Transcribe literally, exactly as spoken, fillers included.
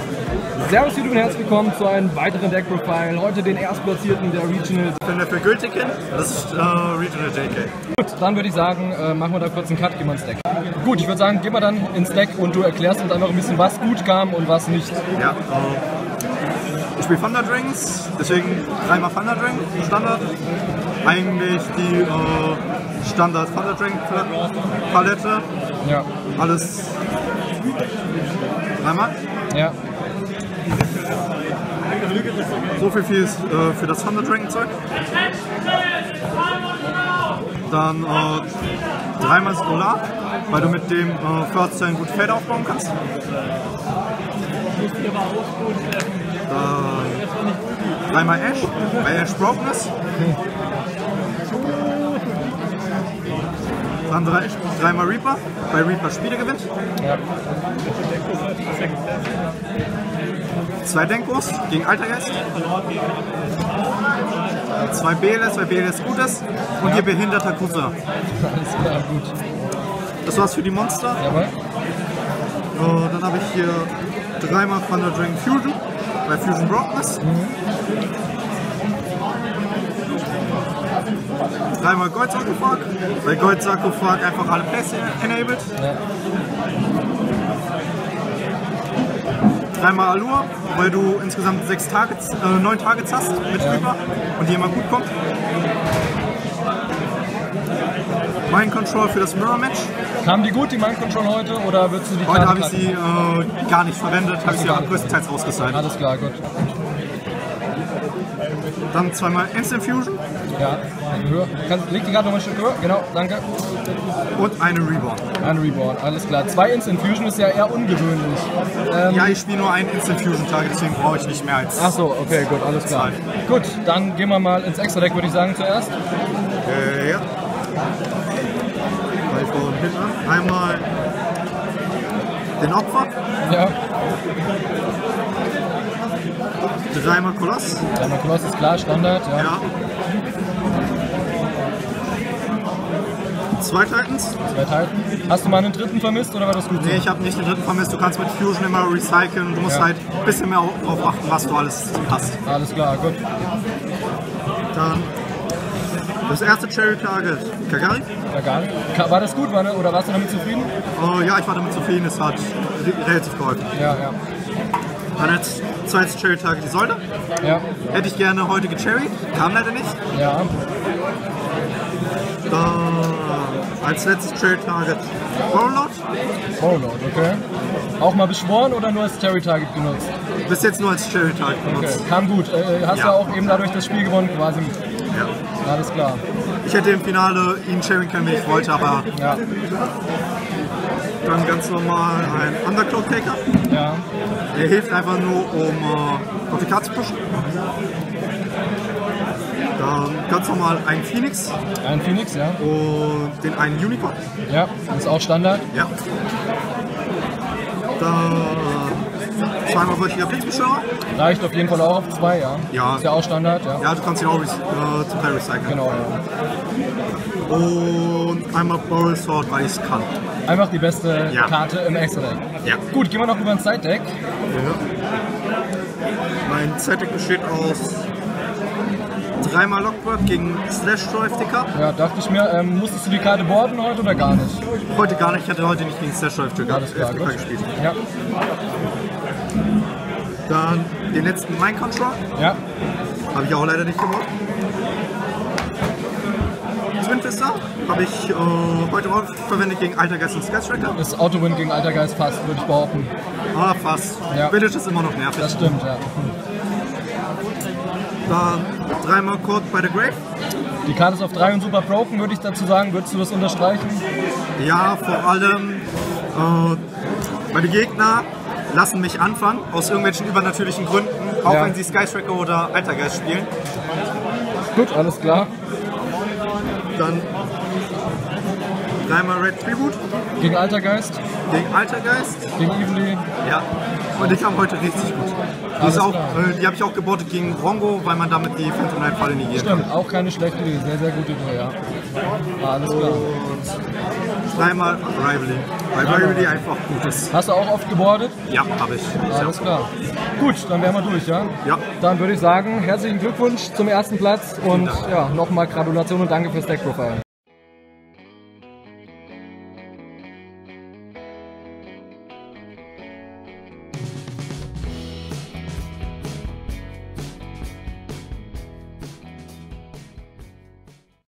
Servus YouTube und herzlich willkommen zu einem weiteren Deck-Profile. Heute den Erstplatzierten der Regionals. Ich bin dafür gültig hin, das ist äh, Regional J K. Gut, dann würde ich sagen, äh, machen wir da kurz einen Cut, gehen wir ins Deck. Gut, ich würde sagen, gehen wir dann ins Deck und du erklärst uns einfach ein bisschen, was gut kam und was nicht. Ja, äh, ich spiele Thunder Dragons, deswegen dreimal Thunder Dragon, Standard. Eigentlich die äh, Standard Thunder Dragon Palette. Ja. Alles dreimal. Ja. So viel viel ist äh, für das Thunder Dragon Zeug. Dann äh, dreimal Scholar, weil du mit dem äh, First Turn gut Feld aufbauen kannst. Dann dreimal Ash, weil Ash broken ist. Dann drei, dreimal Reaper, weil Reaper Spiele gewinnt. Ja. Zwei Denkos gegen Altergeist. Zwei B L S, weil B L S gut ist. Und Ja. ihr behinderter Cousin. Alles klar, gut. Das war's für die Monster. Jawohl. Äh, dann habe ich hier dreimal Thunder Dragon Fusion, weil Fusion broken ist. Mhm. Dreimal Gold Sarkophag, weil Gold Sarkophag einfach alle Plays enabled. Ja. Dreimal Allure, weil du insgesamt sechs Targets, äh, neun Targets hast mit Ja. Reaper und die immer gut kommt. Mind Control für das Mirror Match. Kamen die gut, die Mind Control heute, oder würdest du die Heute Karte habe ich cutten? sie äh, gar nicht verwendet, habe ich sie gar aber nicht. größtenteils rausgestylt. Alles klar, gut. Dann zweimal Instant Fusion Ja, höher. Kannst, leg die gerade noch ein Stück höher. Genau, danke. und eine Reborn. Ein Reborn, alles klar. Zwei Instant Fusion ist ja eher ungewöhnlich. Ähm, Ja, ich spiele nur einen Instant Fusion Target, deswegen brauche ich nicht mehr als. Ach so, okay, gut, alles klar. Gut, dann gehen wir mal ins Extra-Deck, würde ich sagen, zuerst. Äh, ja. Weil von hinten an. Einmal den Opfer, Ja, dreimal Koloss. einmal Koloss ist klar, Standard. Ja. Ja. Zwei Titans. Zwei Titan. Hast du mal einen dritten vermisst oder war das gut so? Nee, ich habe nicht den dritten vermisst. Du kannst mit Fusion immer recyceln. Du musst Ja. halt ein bisschen mehr darauf achten, was du alles hast. Alles klar, gut. Dann das erste Cherry Target, Kagari. Ja, gar nicht. Ka- War das gut, war, ne? Oder warst du damit zufrieden? Oh, ja, ich war damit zufrieden. Es hat re- relativ geholfen. Ja, ja. Dann als zweites Cherry Target die Säule. Ja, Hätte ich gerne heute gecherried, kam leider nicht. ja. Dann als letztes Cherry Target Warlord. Oh Lord, okay. Auch mal beschworen oder nur als Cherry Target genutzt? Bis jetzt nur als Cherry Target Okay, benutzt. kam gut. Äh, hast ja. Ja. auch eben dadurch das Spiel gewonnen quasi. Ja. Alles klar. Ich hätte im Finale ihn cherryen können, wenn ich wollte, aber Ja, dann ganz normal ein Undercloak Taker. ja. Der hilft einfach nur, um äh, auf die Karte zu pushen. Dann ganz normal ein Phoenix Ein Phoenix, ja. und den einen Unicorn. Ja, ist auch Standard. Ja. Dann zweimal würdiger Blitzbeschwörer. Reicht auf jeden Fall auch auf zwei, ja. Ja. Ist ja auch Standard, ja. Ja, du kannst ihn auch äh, zum Teil recyceln. Genau, ja. Und einmal Boral Sword, weil ich es kann. Einfach die beste Ja. Karte im Extra-Deck. Ja. Gut, gehen wir noch über ins Side-Deck. Ja. Mein Setting besteht aus dreimal Lockbird gegen Slash Drive Ticker. Ja, dachte ich mir, ähm, musstest du die Karte boarden heute oder gar nicht? Heute gar nicht, ich hatte heute nicht gegen Slash Drive Ticker Alles klar, gut. gespielt. Ja, Dann den letzten Mind Control. ja, Habe ich auch leider nicht gemacht. Twin Fister habe ich äh, heute auch verwendet gegen Altergeist und Skystriker. ist Auto-Win gegen Altergeist fast, würde ich behaupten. Ah, fast. Ja. Village ist immer noch nervig. Das stimmt, ja. Dann dreimal Code by the Grave. Die Karte ist auf drei und super broken, würde ich dazu sagen. Würdest du das unterstreichen? Ja, vor allem, äh, weil die Gegner lassen mich anfangen, aus irgendwelchen übernatürlichen Gründen, auch Ja. wenn sie Skystriker oder Altergeist spielen. Gut, alles klar. Dann dreimal Red Tribute Gegen Altergeist, gegen Altergeist. gegen Evely. Ja, und die kam heute richtig gut. Die, Alles ist auch, klar. äh, die habe ich auch gebotet gegen Rongo, weil man damit die Phantom Knight Falle negiert. Stimmt, auch keine schlechte Idee. Sehr, sehr gute Idee, ja. Alles klar. Und dreimal Rivalry. Weil Rivalry einfach gut ist. Hast du auch oft gebordet? Ja, habe ich. Alles klar. Gut, dann wären wir durch, ja? Ja. Dann würde ich sagen, herzlichen Glückwunsch zum ersten Platz und ja, nochmal Gratulation und danke fürs Deck Profile.